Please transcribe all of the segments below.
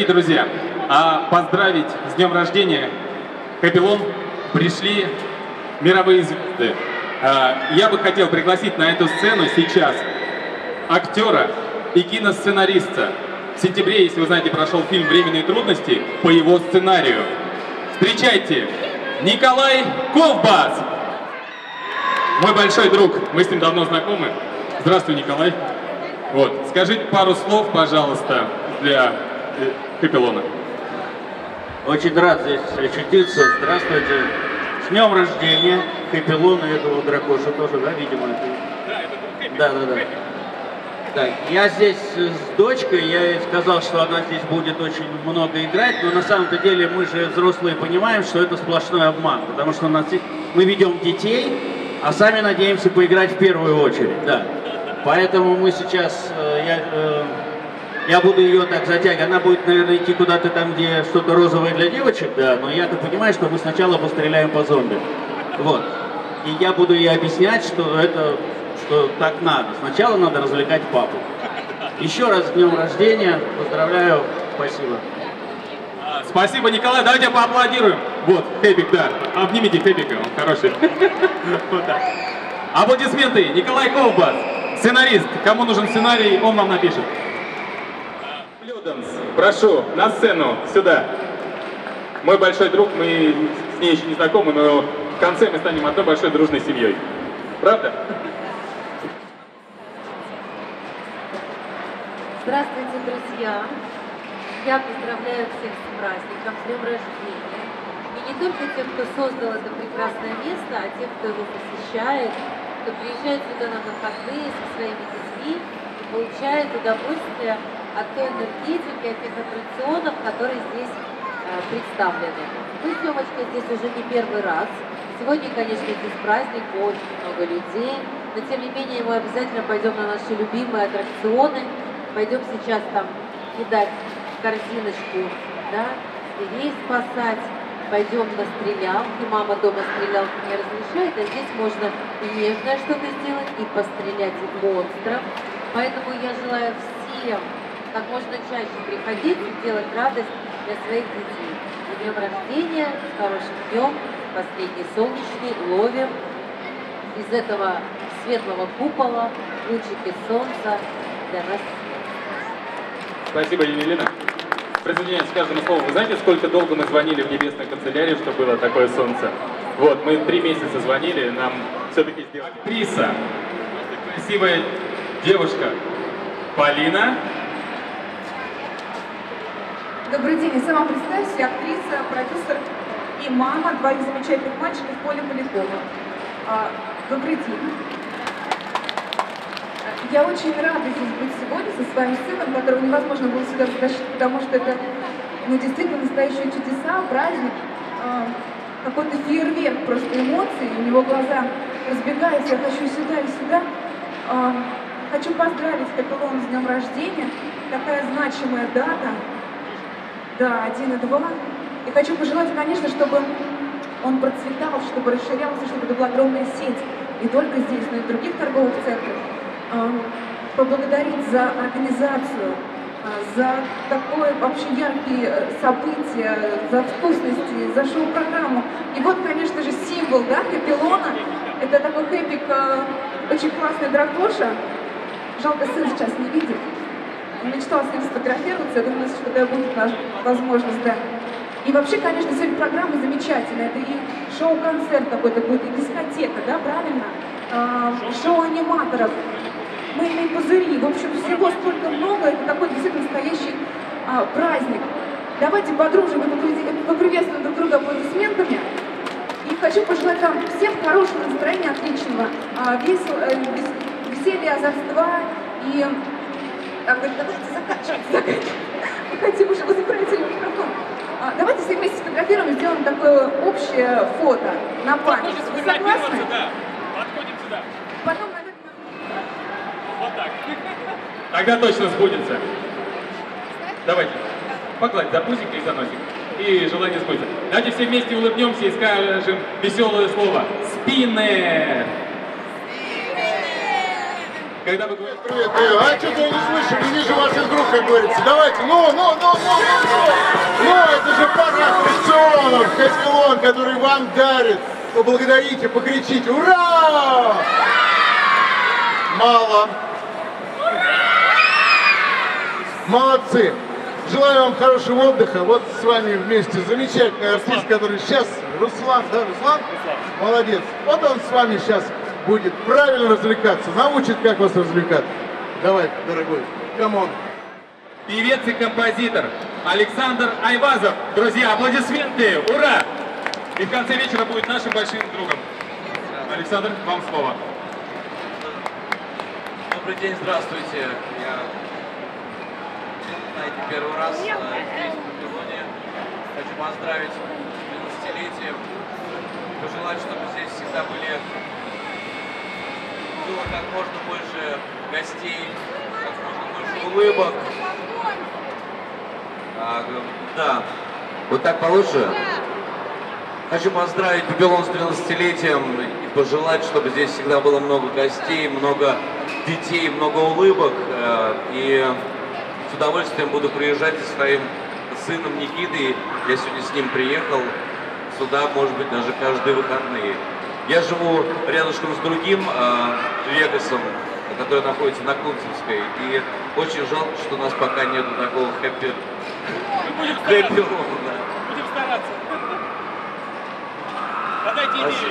друзья, поздравить с днем рождения Хэппилон пришли мировые звезды. Я бы хотел пригласить на эту сцену сейчас актера и киносценариста. В сентябре, если вы знаете, прошел фильм «Временные трудности» по его сценарию. Встречайте, Николай Ковбас! Мой большой друг, мы с ним давно знакомы. Здравствуй, Николай. Вот, скажите пару слов, пожалуйста, для Хэппилона. Очень рад здесь очутиться. Здравствуйте. С днем рождения Хэппилона, этого дракоша тоже, да, видимо? Да. Да, я здесь с дочкой, я ей сказал, что она здесь будет очень много играть, но на самом-то деле мы же взрослые понимаем, что это сплошной обман, потому что мы ведем детей, а сами надеемся поиграть в первую очередь, да. Поэтому мы сейчас, я буду ее так затягивать, она будет, наверное, идти куда-то там, где что-то розовое для девочек, да, но я-то понимаю, что мы сначала постреляем по зомби, вот. И я буду ей объяснять, что так надо. Сначала надо развлекать папу. Еще раз с днем рождения. Поздравляю. Спасибо. Спасибо, Николай. Давайте поаплодируем. Вот, Хэппик, да. Обнимите Хэппика, он хороший. Вот так. Аплодисменты. Николай Ковбас, сценарист. Кому нужен сценарий, он вам напишет. Блюденс, прошу, на сцену, сюда. Мой большой друг, мы с ней еще не знакомы, но в конце мы станем одной большой дружной семьей. Правда? Здравствуйте, друзья! Я поздравляю всех с праздником, с днем рождения. И не только тех, кто создал это прекрасное место, а тех, кто его посещает, кто приезжает сюда на выходные со своими детьми и получает удовольствие от той энергетики, от тех аттракционов, которые здесь представлены. Мы с Тёмочкой здесь уже не первый раз. Сегодня, конечно, здесь праздник, очень много людей, но тем не менее мы обязательно пойдем на наши любимые аттракционы. Пойдем сейчас там кидать корзиночку, да, зверей спасать. Пойдем на стрелялки. Мама дома стрелялки не разрешает, а здесь можно и нежное что-то сделать, и пострелять в монстров. Поэтому я желаю всем как можно чаще приходить и делать радость для своих детей. С днем рождения, с хорошим днем, последний солнечный, ловим из этого светлого купола лучики солнца для нас. Спасибо, Елена. Присоединяюсь к каждому слову. Вы знаете, сколько долго мы звонили в небесную канцелярию, чтобы было такое солнце? Вот, мы 3 месяца звонили, нам все-таки сделали. Актриса, красивая девушка, Полина. Добрый день, я сама представьте, я актриса, продюсер и мама двоих замечательных мальчиков Поля Полякова. Добрый день. Я очень рада здесь быть сегодня со своим сыном, которого невозможно было сюда затащить, потому что это действительно настоящие чудеса, праздник, какой-то фейерверк просто эмоций, у него глаза разбегаются, я хочу сюда и сюда. Хочу поздравить Хэппилона с днем рождения, такая значимая дата, да, 1 и 2. И хочу пожелать, конечно, чтобы он процветал, чтобы расширялся, чтобы это была огромная сеть, не только здесь, но и в других торговых центрах. Поблагодарить за организацию, за такое вообще яркие события, за вкусности, за шоу-программу. И вот, конечно же, символ, да, Хэппилона. Это такой Хэппик, очень классный дракоша. Жалко, сын сейчас не видит. Он мечтал с ним сфотографироваться, я думаю, что когда будет наша возможность, да. И вообще, конечно, сегодня программа замечательная. Это и шоу-концерт какой-то будет, и дискотека, да, правильно? Шоу аниматоров. Мы имеем пузыри. В общем, всего столько много. Это такой действительно настоящий праздник. Давайте подружим и поприветствуем друг друга аплодисментами. И хочу пожелать вам всем хорошего настроения, отличного, веселья, озорства. И давайте заканчивать. Мы хотим уже, вы забираете микрофон. Давайте все вместе сфотографируем и сделаем такое общее фото на память. Вы согласны? Подходим сюда. Потом, наверное... Вот так. Тогда точно сбудется. Давайте. Погладь за пузик и за носик. И желание сбудется. Давайте все вместе улыбнемся и скажем веселое слово. Спиннер. когда вы говорите... Привет, привет. А что-то я не слышу, не вижу ваших рук, как говорится. Давайте, ну, это же пара аттракционов, Хэппилон, который вам дарит. Поблагодарите, покричите, ура! Мало. Молодцы. Желаю вам хорошего отдыха. Вот с вами вместе замечательный артист, который сейчас... Руслан, да, Руслан? Молодец. Вот он с вами сейчас будет правильно развлекаться. Научит, как вас развлекать. Давай, дорогой, камон. Певец и композитор Александр Айвазов. Друзья, аплодисменты! Ура! И в конце вечера будет нашим большим другом. Александр, вам слово. Добрый день, здравствуйте. Я, знаете, первый раз здесь, в Хэппилоне. Хочу поздравить с 12-летием. Пожелать, чтобы здесь всегда было как можно больше гостей, как можно больше улыбок. Да, вот так получше. Хочу поздравить Хэппилон с 12-летием и пожелать, чтобы здесь всегда было много гостей, много детей, много улыбок. И с удовольствием буду приезжать со своим сыном Никитой. Я сегодня с ним приехал сюда, может быть, даже каждые выходные. Я живу рядышком с другим Вегасом, который находится на Кунцевской. И очень жалко, что у нас пока нету такого Хэппилона. Будем стараться. Подайте идею,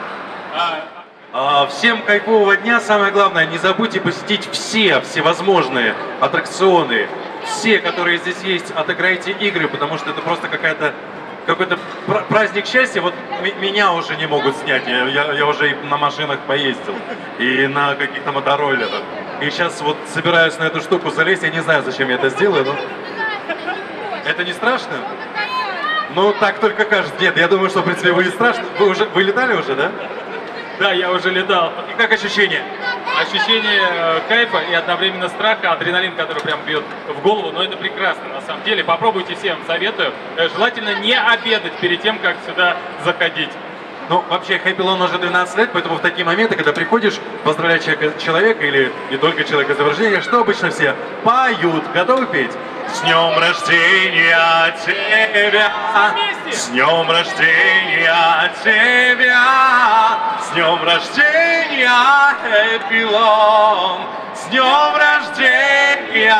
да. Всем кайфового дня. Самое главное, не забудьте посетить все всевозможные аттракционы, все, которые здесь есть, отыграйте игры, потому что это просто какой-то праздник счастья. Вот меня уже не могут снять, я уже и на машинах поездил, и на каких-то мотороллерах. И сейчас вот собираюсь на эту штуку залезть, я не знаю, зачем я это сделаю, но... Это не страшно? Ну, так только кажется. Нет, я думаю, что, в принципе, вы не страшно. Вы летали уже, да? Да, я уже летал. И как ощущение? Ощущение кайфа и одновременно страха, адреналин, который прям бьет в голову, но это прекрасно на самом деле. Попробуйте, всем советую. Желательно не обедать перед тем, как сюда заходить. Ну, вообще, Хэппилон уже 12 лет, поэтому в такие моменты, когда приходишь поздравлять человека или не только человека с днем рождения, что обычно все поют. Готовы петь? С днем рождения тебя! С днем рождения тебя! С днем рождения, Хэппилон! С днем рождения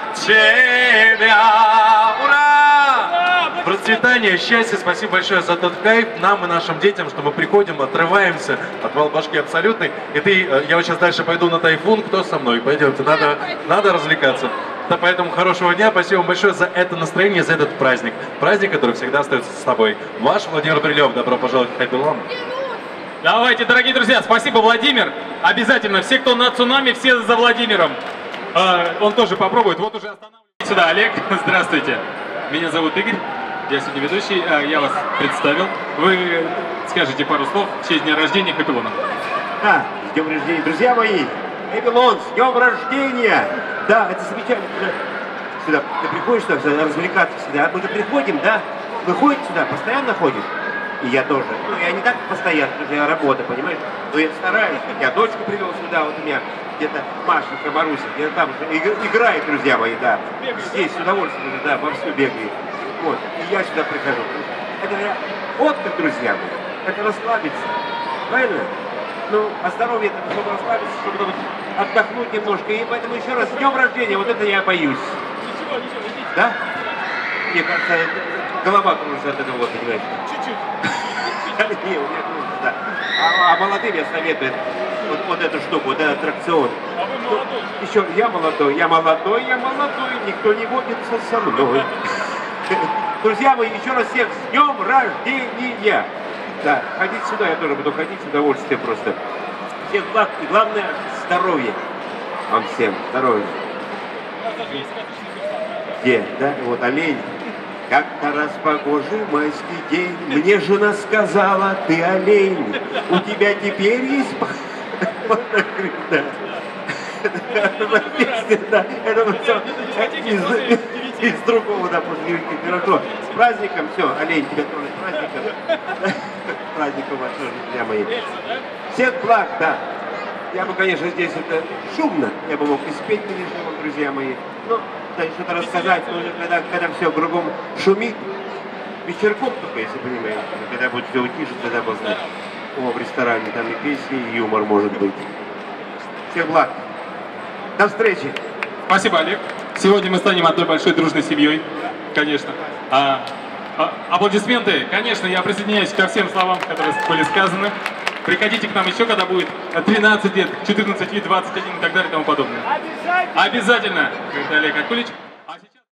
тебя! Ура! Процветания, счастья, спасибо большое за тот кайф нам и нашим детям, что мы приходим, отрываемся от башки абсолютной. И я вот сейчас дальше пойду на Тайфун, кто со мной? Пойдемте, надо развлекаться. Да, поэтому хорошего дня, спасибо вам большое за это настроение, за этот праздник. Праздник, который всегда остается с тобой. Ваш Владимир Брилев, добро пожаловать в Хэппилон. Давайте, дорогие друзья, спасибо, Владимир. Обязательно, все, кто на цунами, все за Владимиром. Он тоже попробует. Вот уже останавливается сюда Олег. Здравствуйте. Меня зовут Игорь. Я сегодня ведущий. Я вас представил. Вы скажете пару слов в честь дня рождения Хэппилона. Да, с днем рождения, друзья мои. Хэппилон, с днем рождения. Да, это замечательно. Сюда, ты приходишь сюда развлекаться всегда. Мы-то приходим, да? Вы ходите сюда, постоянно ходишь? И я тоже. Ну, я не так постоянно, потому что я работа, понимаешь? Но я стараюсь. Я дочку привел сюда, вот у меня где-то Машенька, Маруся, где-то там играет, друзья мои, да. Здесь с удовольствием, да, вовсю бегает. Вот, и я сюда прихожу. Это отдых, друзья мои. Это расслабиться. Правильно? Ну, а здоровье это чтобы расслабиться, чтобы потом отдохнуть немножко. И поэтому еще раз, с днем рождения, вот это я боюсь. Ничего. Да? Мне кажется, голова кружится от этого, вот, понимаешь? Чуть-чуть. Не, у меня кружится, да. А молодым я советую вот эту штуку, вот этот аттракцион. А вы молодой. Еще я молодой, никто не водится со мной. Друзья мои, еще раз всех с днем рождения! Да, ходите сюда, я тоже буду ходить с удовольствием просто. Всех благ и главное здоровье. Вам всем здоровья. Где? Да, вот олень. Как-то раз погожий майский день мне жена сказала, ты олень, у тебя теперь есть... Да, это все из другого, да, после хорошо. С праздником, все, олень, тебя тоже с праздником. С праздником вас тоже, друзья мои. Всех благ, да. Я бы, конечно, здесь это шумно, я бы мог и спеть перед живым, друзья мои. Но да, что-то рассказать, но когда все кругом шумит, вечерком только, если понимаете, когда будет все утише, тогда можно в ресторане, там и песни, и юмор может быть. Всех благ. До встречи. Спасибо, Олег. Сегодня мы станем одной большой дружной семьей, конечно. Аплодисменты, конечно, я присоединяюсь ко всем словам, которые были сказаны. Приходите к нам еще, когда будет 13 лет, 14 лет, 21 и так далее и тому подобное. Обязательно! Обязательно, говорит Олег Акулич.